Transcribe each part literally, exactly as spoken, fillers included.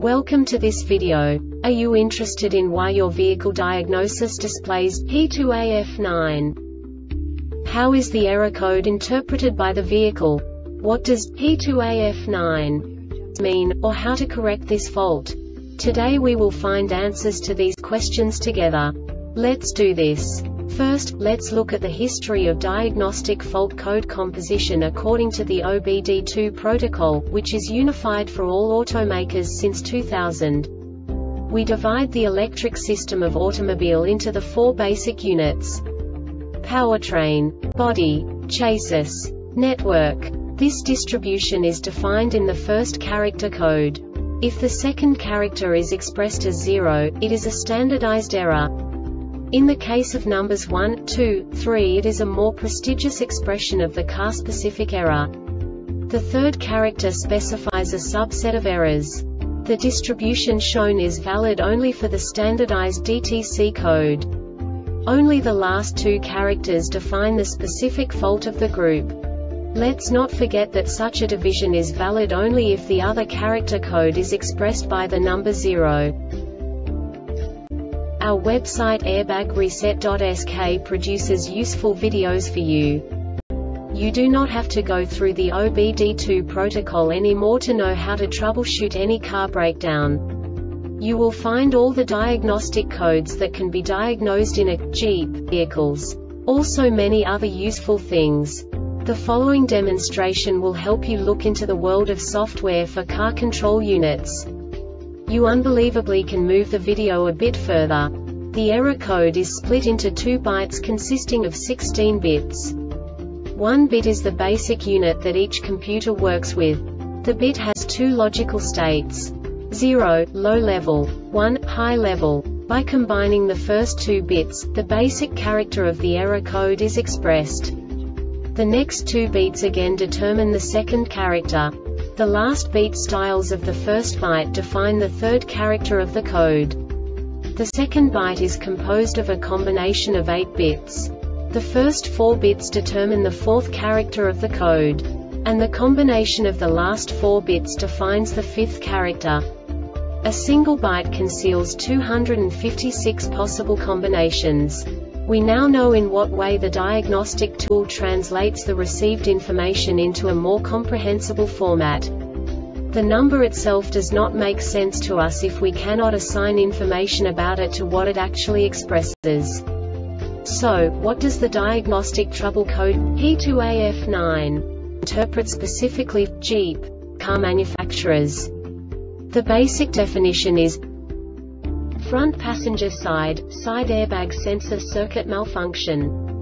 Welcome to this video. Are you interested in why your vehicle diagnosis displays P two A F nine? How is the error code interpreted by the vehicle? What does P two A F nine mean, or how to correct this fault? Today we will find answers to these questions together. Let's do this. First, let's look at the history of diagnostic fault code composition according to the O B D two protocol, which is unified for all automakers since two thousand. We divide the electric system of automobile into the four basic units: powertrain, body, chassis, network. This distribution is defined in the first character code. If the second character is expressed as zero, it is a standardized error. In the case of numbers one, two, three, it is a more prestigious expression of the car-specific error. The third character specifies a subset of errors. The distribution shown is valid only for the standardized D T C code. Only the last two characters define the specific fault of the group. Let's not forget that such a division is valid only if the other character code is expressed by the number zero. Our website airbag reset dot S K produces useful videos for you. You do not have to go through the O B D two protocol anymore to know how to troubleshoot any car breakdown. You will find all the diagnostic codes that can be diagnosed in a Jeep vehicles. Also many other useful things. The following demonstration will help you look into the world of software for car control units. You unbelievably can move the video a bit further. The error code is split into two bytes consisting of sixteen bits. One bit is the basic unit that each computer works with. The bit has two logical states: zero, low level, one, high level. By combining the first two bits, the basic character of the error code is expressed. The next two beats again determine the second character. The last beat styles of the first byte define the third character of the code. The second byte is composed of a combination of eight bits. The first four bits determine the fourth character of the code. And the combination of the last four bits defines the fifth character. A single byte conceals two hundred fifty-six possible combinations. We now know in what way the diagnostic tool translates the received information into a more comprehensible format. The number itself does not make sense to us if we cannot assign information about it to what it actually expresses. So, what does the diagnostic trouble code P two A F nine interpret specifically for Jeep car manufacturers? The basic definition is front passenger side, side airbag sensor circuit malfunction.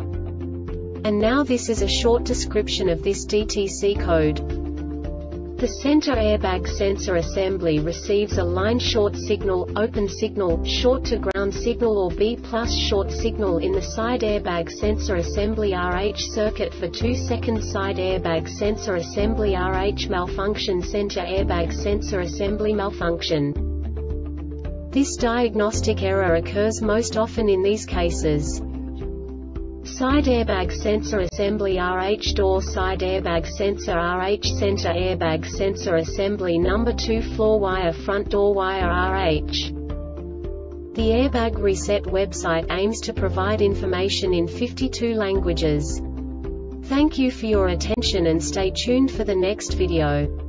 And now this is a short description of this D T C code. The center airbag sensor assembly receives a line short signal, open signal, short to ground signal or B plus short signal in the side airbag sensor assembly R H circuit for two seconds. Side airbag sensor assembly R H malfunction, center airbag sensor assembly malfunction. This diagnostic error occurs most often in these cases: side airbag sensor assembly R H, door side airbag sensor R H, center airbag sensor assembly number two, floor wire, front door wire R H. The Airbag Reset website aims to provide information in fifty-two languages. Thank you for your attention and stay tuned for the next video.